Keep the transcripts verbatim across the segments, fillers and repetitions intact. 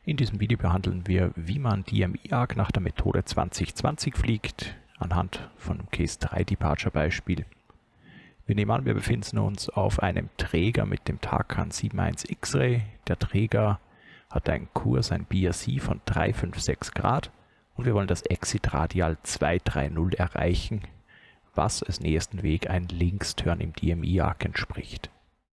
In diesem Video behandeln wir, wie man D M I-Arc nach der Methode zwanzig zwanzig fliegt, anhand von einem Case drei Departure Beispiel. Wir nehmen an, wir befinden uns auf einem Träger mit dem Tarkan sieben eins X-Ray. Der Träger hat einen Kurs, ein B R C von drei Komma sechs Grad und wir wollen das Exit Radial zwei drei null erreichen, was als nächsten Weg ein Linksturn im D M I-Arc entspricht.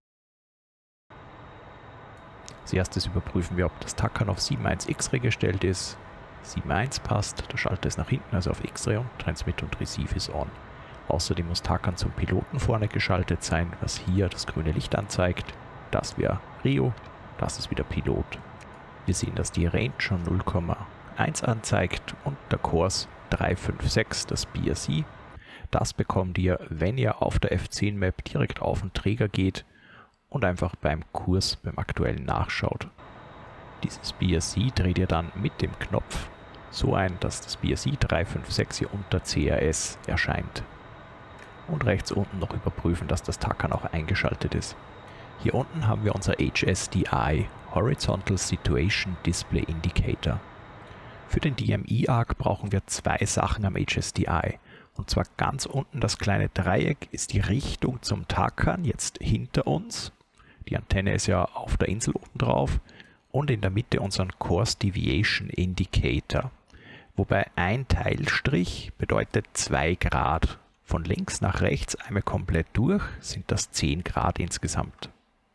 Als erstes überprüfen wir, ob das Tarkan auf sieben eins X-Ray gestellt ist. sieben eins passt, der Schalter ist nach hinten, also auf X-Ray und Transmit und Receive ist on. Außerdem muss Tarkan zum Piloten vorne geschaltet sein, was hier das grüne Licht anzeigt. Das wäre Rio, das ist wieder Pilot. Wir sehen, dass die Range schon null Komma eins anzeigt und der Kurs drei Komma fünf sechs, das B R C. Das bekommt ihr, wenn ihr auf der F zehn Map direkt auf den Träger geht und einfach beim Kurs, beim aktuellen nachschaut. Dieses B R C dreht ihr dann mit dem Knopf so ein, dass das B R C drei Komma fünf sechs hier unter C R S erscheint. Und rechts unten noch überprüfen, dass das Tarkan auch eingeschaltet ist. Hier unten haben wir unser H S D I, Horizontal Situation Display Indicator. Für den D M I-Arc brauchen wir zwei Sachen am H S D I. Und zwar ganz unten das kleine Dreieck ist die Richtung zum Tarkan, jetzt hinter uns. Die Antenne ist ja auf der Insel oben drauf. Und in der Mitte unseren Course Deviation Indicator. Wobei ein Teilstrich bedeutet zwei Grad. Von links nach rechts einmal komplett durch sind das zehn Grad insgesamt.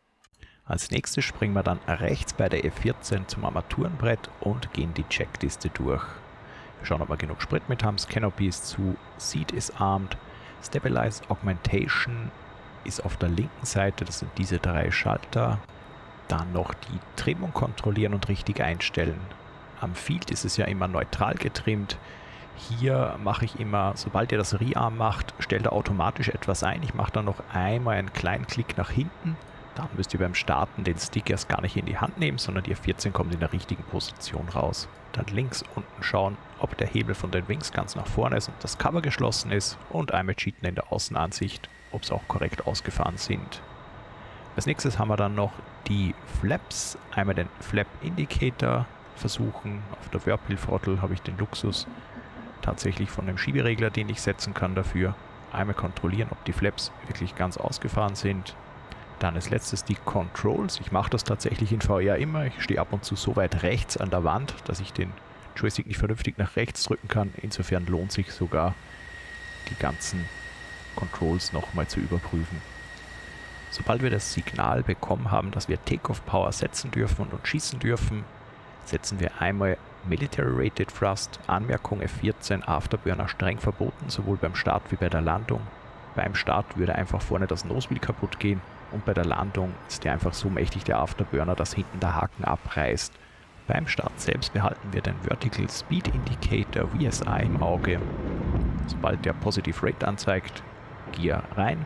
Als nächstes springen wir dann rechts bei der F vierzehn zum Armaturenbrett und gehen die Checkliste durch. Wir schauen, ob wir genug Sprit mit haben. Canopy ist zu, Seat ist armed, Stabilize Augmentation ist auf der linken Seite, das sind diese drei Schalter. Dann noch die Trimmung kontrollieren und richtig einstellen. Am Field ist es ja immer neutral getrimmt. Hier mache ich immer, sobald ihr das Rearm macht, stellt er automatisch etwas ein. Ich mache dann noch einmal einen kleinen Klick nach hinten. Dann müsst ihr beim Starten den Stick erst gar nicht in die Hand nehmen, sondern die F vierzehn kommt in der richtigen Position raus. Dann links unten schauen, ob der Hebel von den Wings ganz nach vorne ist und das Cover geschlossen ist. Und einmal cheaten in der Außenansicht, ob es auch korrekt ausgefahren sind. Als nächstes haben wir dann noch die Flaps. Einmal den Flap Indicator versuchen. Auf der Whirlpool Throttle habe ich den Luxus tatsächlich von dem Schieberegler, den ich setzen kann dafür. Einmal kontrollieren, ob die Flaps wirklich ganz ausgefahren sind. Dann als letztes die Controls. Ich mache das tatsächlich in V R immer. Ich stehe ab und zu so weit rechts an der Wand, dass ich den Joystick nicht vernünftig nach rechts drücken kann. Insofern lohnt sich sogar, die ganzen Controls nochmal zu überprüfen. Sobald wir das Signal bekommen haben, dass wir Takeoff Power setzen dürfen und schießen dürfen, setzen wir einmal Military Rated Thrust, Anmerkung F vierzehn, Afterburner streng verboten, sowohl beim Start wie bei der Landung. Beim Start würde einfach vorne das Nosewheel kaputt gehen und bei der Landung ist der einfach so mächtig, der Afterburner, dass hinten der Haken abreißt. Beim Start selbst behalten wir den Vertical Speed Indicator V S I im Auge. Sobald der Positive Rate anzeigt, Gear rein.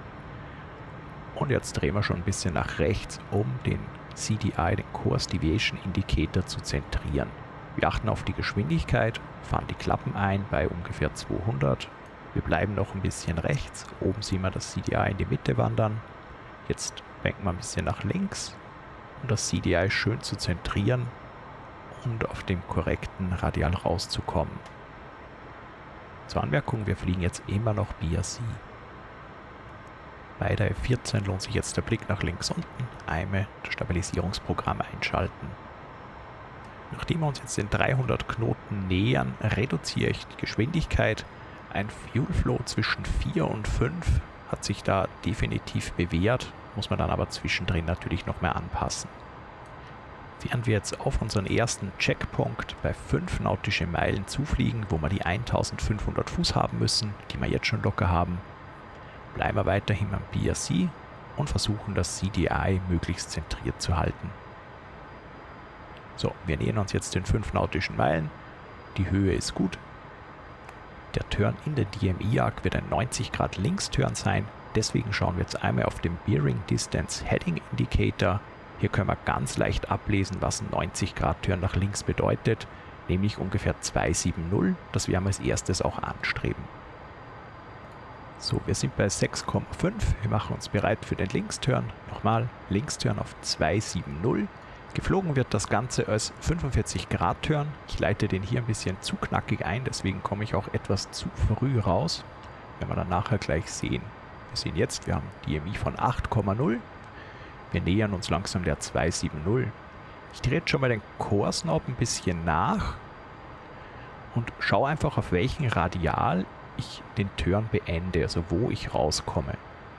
Und jetzt drehen wir schon ein bisschen nach rechts, um den C D I, den Course Deviation Indicator, zu zentrieren. Wir achten auf die Geschwindigkeit, fahren die Klappen ein bei ungefähr zweihundert. Wir bleiben noch ein bisschen rechts. Oben sehen wir das C D I in die Mitte wandern. Jetzt lenken wir ein bisschen nach links, um das C D I schön zu zentrieren und auf dem korrekten Radial rauszukommen. Zur Anmerkung, wir fliegen jetzt immer noch B R C. Bei der F vierzehn lohnt sich jetzt der Blick nach links unten, einmal das Stabilisierungsprogramm einschalten. Nachdem wir uns jetzt den dreihundert Knoten nähern, reduziere ich die Geschwindigkeit. Ein Fuel Flow zwischen vier und fünf hat sich da definitiv bewährt, muss man dann aber zwischendrin natürlich noch mehr anpassen. Während wir jetzt auf unseren ersten Checkpunkt bei fünf nautische Meilen zufliegen, wo wir die eintausendfünfhundert Fuß haben müssen, die wir jetzt schon locker haben, bleiben wir weiterhin am B R C und versuchen das C D I möglichst zentriert zu halten. So, wir nähern uns jetzt den fünf nautischen Meilen. Die Höhe ist gut. Der Turn in der D M I-Arc wird ein neunzig Grad Linksturn sein. Deswegen schauen wir jetzt einmal auf den Bearing Distance Heading Indicator. Hier können wir ganz leicht ablesen, was ein neunzig Grad Turn nach links bedeutet, nämlich ungefähr zweihundertsiebzig. Das werden wir als erstes auch anstreben. So, wir sind bei sechs Komma fünf. Wir machen uns bereit für den Linksturn. Nochmal, Linksturn auf zweihundertsiebzig. Geflogen wird das Ganze als fünfundvierzig Grad Turn. Ich leite den hier ein bisschen zu knackig ein, deswegen komme ich auch etwas zu früh raus. Werden wir dann nachher gleich sehen. Wir sehen jetzt, wir haben D M I von acht Komma null. Wir nähern uns langsam der zwei Komma sieben. Ich drehe jetzt schon mal den Course Knob ein bisschen nach und schaue einfach, auf welchen Radial ich den Turn beende, also wo ich rauskomme.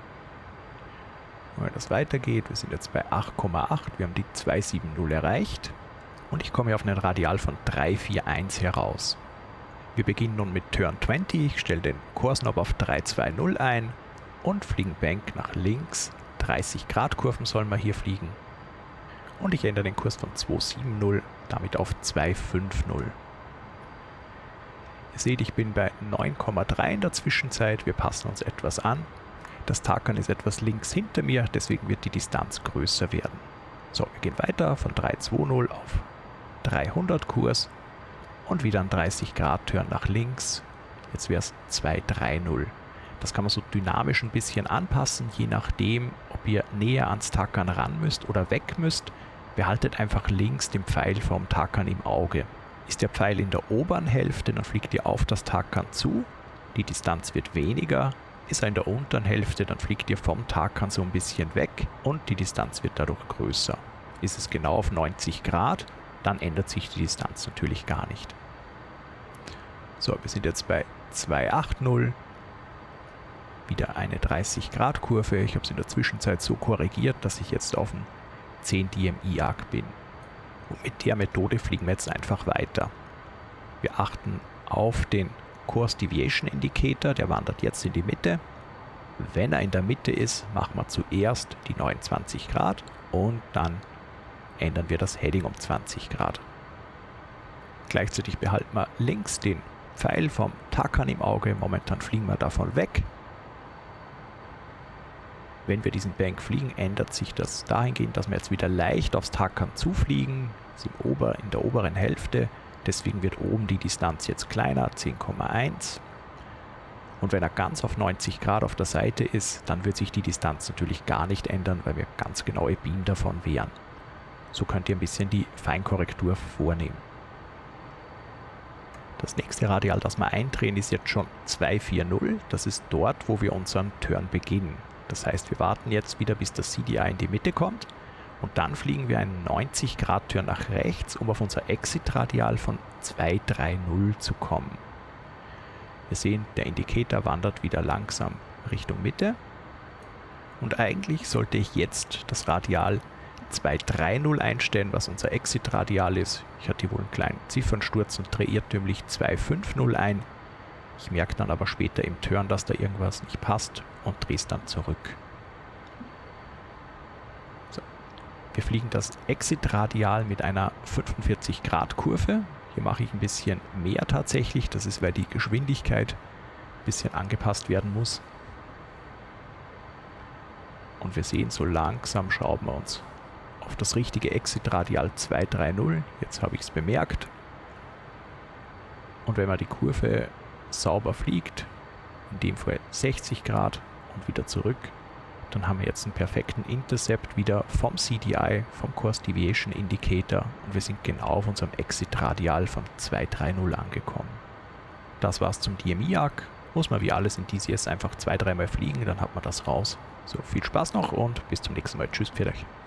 Wenn das weitergeht, wir sind jetzt bei acht Komma acht, wir haben die zwei Komma sieben erreicht und ich komme auf einen Radial von drei Komma vier eins heraus. Wir beginnen nun mit Turn zwanzig, ich stelle den Course Knob auf drei Komma zwei null ein und fliegen Bank nach links. dreißig Grad Kurven sollen wir hier fliegen. Und ich ändere den Kurs von zwei Komma sieben damit auf zwei Komma fünf null. Ihr seht, ich bin bei neun Komma drei in der Zwischenzeit, wir passen uns etwas an. Das Tarkan ist etwas links hinter mir, deswegen wird die Distanz größer werden. So, wir gehen weiter von drei Komma zwei null auf dreihundert Kurs und wieder ein dreißig Grad Turn nach links. Jetzt wäre es zwei Komma drei null. Das kann man so dynamisch ein bisschen anpassen, je nachdem, ob ihr näher ans Tarkan ran müsst oder weg müsst. Behaltet einfach links den Pfeil vom Tarkan im Auge. Ist der Pfeil in der oberen Hälfte, dann fliegt ihr auf das Tarkan zu. Die Distanz wird weniger. Ist er in der unteren Hälfte, dann fliegt ihr vom Tarkan so ein bisschen weg und die Distanz wird dadurch größer. Ist es genau auf neunzig Grad, dann ändert sich die Distanz natürlich gar nicht. So, wir sind jetzt bei zwei Komma acht null. Wieder eine dreißig Grad Kurve. Ich habe es in der Zwischenzeit so korrigiert, dass ich jetzt auf dem zehn D M I Arc bin. Und mit der Methode fliegen wir jetzt einfach weiter. Wir achten auf den Course Deviation Indicator, der wandert jetzt in die Mitte. Wenn er in der Mitte ist, machen wir zuerst die neunundzwanzig Grad und dann ändern wir das Heading um zwanzig Grad. Gleichzeitig behalten wir links den Pfeil vom Tarkan im Auge. Momentan fliegen wir davon weg. Wenn wir diesen Bank fliegen, ändert sich das dahingehend, dass wir jetzt wieder leicht aufs Tarkan zufliegen. Sind ober, in der oberen Hälfte. Deswegen wird oben die Distanz jetzt kleiner, zehn Komma eins. Und wenn er ganz auf neunzig Grad auf der Seite ist, dann wird sich die Distanz natürlich gar nicht ändern, weil wir ganz genaue Biegen davon wären. So könnt ihr ein bisschen die Feinkorrektur vornehmen. Das nächste Radial, das wir eindrehen, ist jetzt schon zwei Komma vier null. Das ist dort, wo wir unseren Turn beginnen. Das heißt, wir warten jetzt wieder, bis das C D I in die Mitte kommt. Und dann fliegen wir einen neunzig Grad Turn nach rechts, um auf unser Exit-Radial von zwei Komma drei null zu kommen. Wir sehen, der Indikator wandert wieder langsam Richtung Mitte. Und eigentlich sollte ich jetzt das Radial zwei Komma drei null einstellen, was unser Exit-Radial ist. Ich hatte hier wohl einen kleinen Ziffernsturz und drehe irrtümlich zwei Komma fünf null ein. Ich merke dann aber später im Turn, dass da irgendwas nicht passt und drehe es dann zurück. So. Wir fliegen das Exit-Radial mit einer fünfundvierzig Grad Kurve. Hier mache ich ein bisschen mehr tatsächlich. Das ist, weil die Geschwindigkeit ein bisschen angepasst werden muss. Und wir sehen, so langsam schrauben wir uns auf das richtige Exit-Radial zwei Komma drei null. Jetzt habe ich es bemerkt. Und wenn man die Kurve sauber fliegt, in dem Fall sechzig Grad und wieder zurück, dann haben wir jetzt einen perfekten Intercept wieder vom C D I, vom Course Deviation Indicator und wir sind genau auf unserem Exit-Radial von zwei Komma drei null angekommen. Das war's zum D M I Arc. Muss man wie alles in D C S einfach zwei, dreimal fliegen, dann hat man das raus. So, viel Spaß noch und bis zum nächsten Mal. Tschüss für euch.